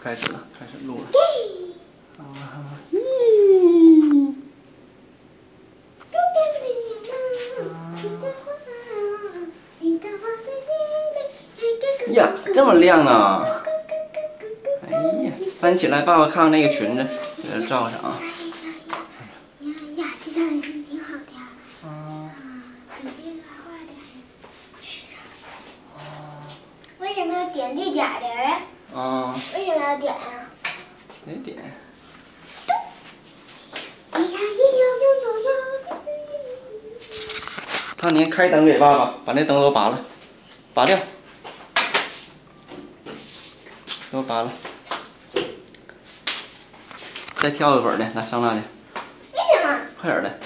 开始了，开始录了。呀，这么亮呢！哎呀，翻起来，爸爸看看那个裙子，给它罩上啊。 呀，这张也是挺好的。比这个还画点。是啊。为什么要点这假的呀？为什么要点呀？ 得点。当年开灯给爸爸，把那灯都拔了，拔掉，都拔了。再挑一会儿的，来上那去。 为什么？ 快点的。